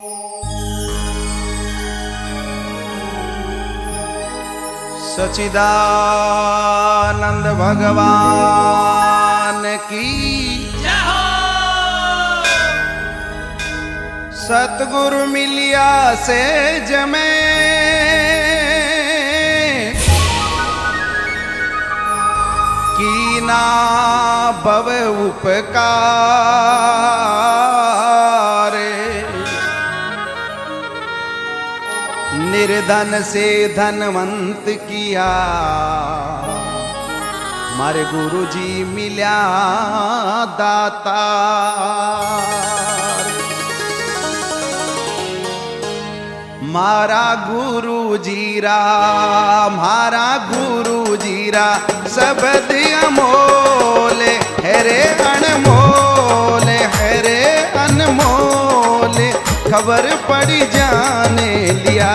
सच्चिदानंद भगवान की जय हो। सतगुरु मिलिया से जमे कीना भव उपकार, निर्धन से धनवंत किया मारे गुरु जी मिल्या दातार। मारा गुरु जीरा शब्द अमोल है रे अनमोल है रे अनमोल, खबर पड़ी जाने लिया।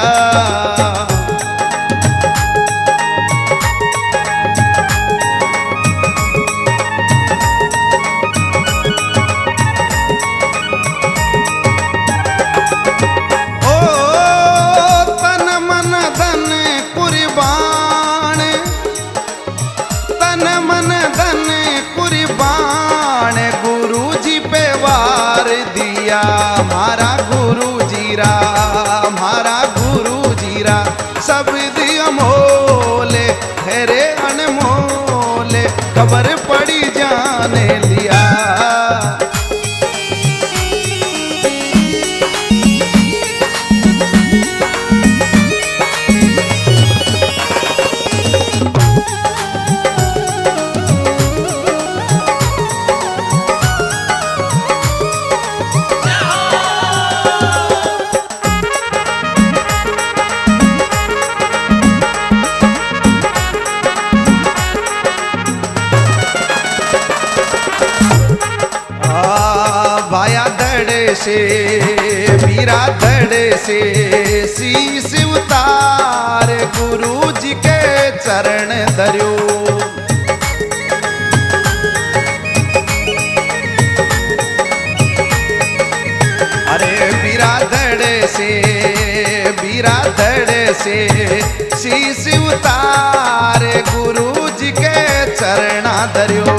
ओ तन मन धन कुर्बान, तन मन धन कुर्बान, गुरु जी पे वार दिया हमारा गुरु जीरा शब्द अमोल है रे अनमोल, खबर पड़ी जाने लिया। भाया धड़ से वीरा धड़ से शीश उतार, गुरु जी के चरण धर्यो। अरे वीरा धड़ से शीश उतार, गुरु जी के चरण धर्यो।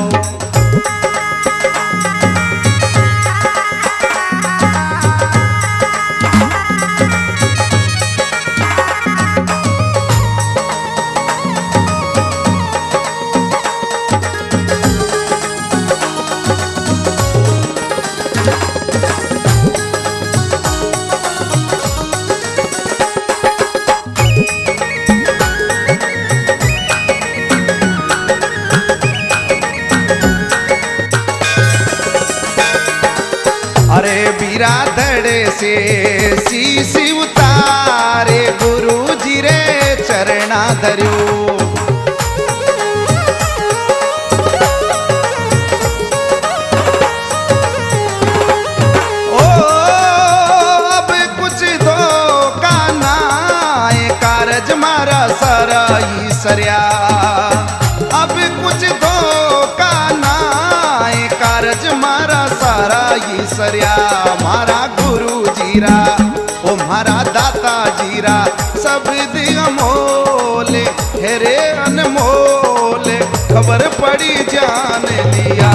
अरे वीरा धड़ से शीश उतारे, गुरु जी रे चरणा धर्यो। ओ अब कुछ दो का नाय कारज मारा सारा ईसरिया, अब कुछ दो का नाय कारज मारा सारा ईसरिया। मारा गुरु जीरा ओ मारा दाता जीरा शब्द अमोल है रे अनमोल, खबर पड़ी जान लिया।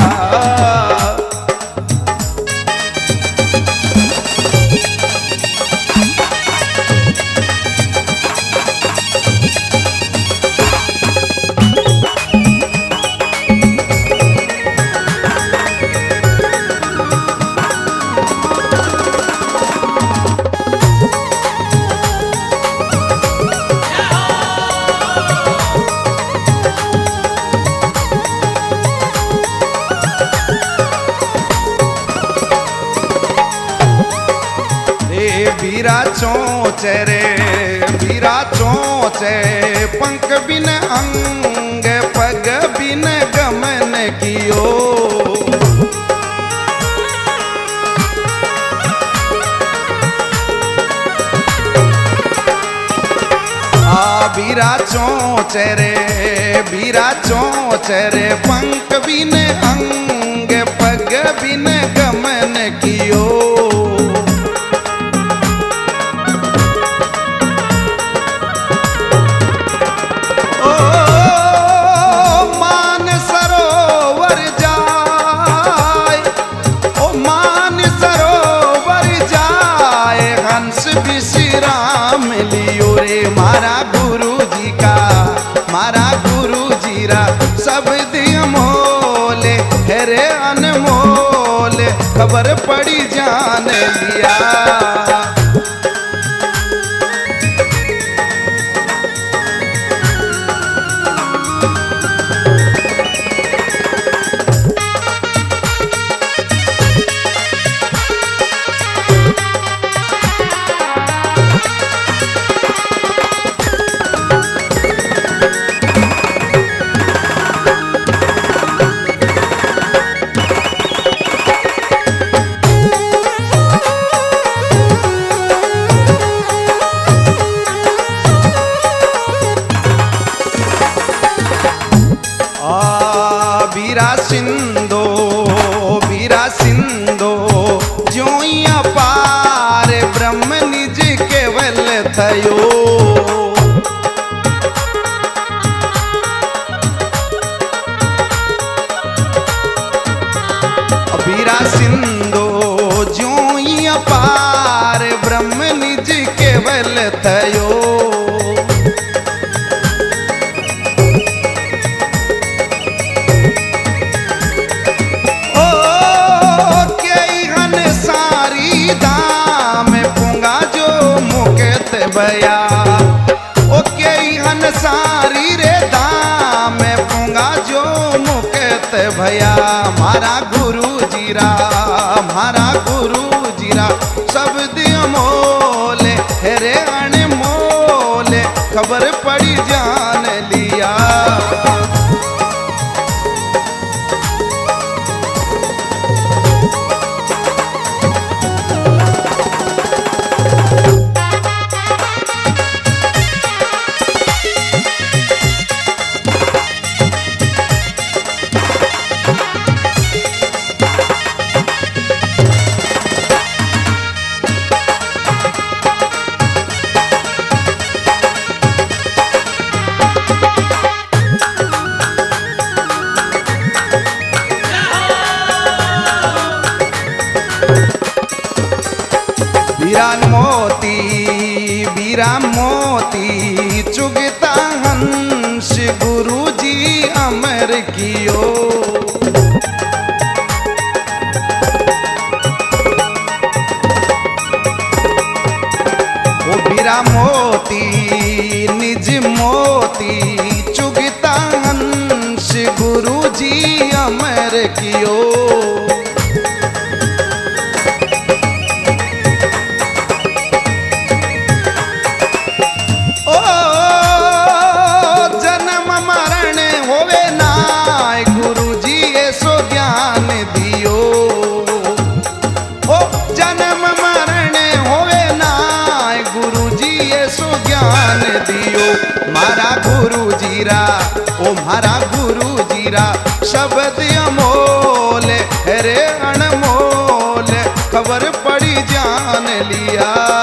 वीरा चोचे पंख बिन अंग पग बिन गमन कियो। वीरा चोचे रे पंख बिन अंग पग बिन गमन कियो। लिया। बीरा सिंधो ज्यों पार ब्रह्म निज केवल थयो। बीरा सिंधो ज्यों पार ब्रह्म निज केवल थयो। भया ओ के हन सारी रे दाम पूंगा जो मुकत भया। मारा गुरु जीरा शब्द अमोले हेरे अनमोले खबर पड़ी जान लिया। बीरा मोती चुगता हंस गुरु जी अमर कियो। ओ बीरा मोती निज मोती चुगता हंस गुरु जी अमर कियो। मारा गुरु जीरा शब्द अमोल रे अनमोल खबर पड़ी जान लिया।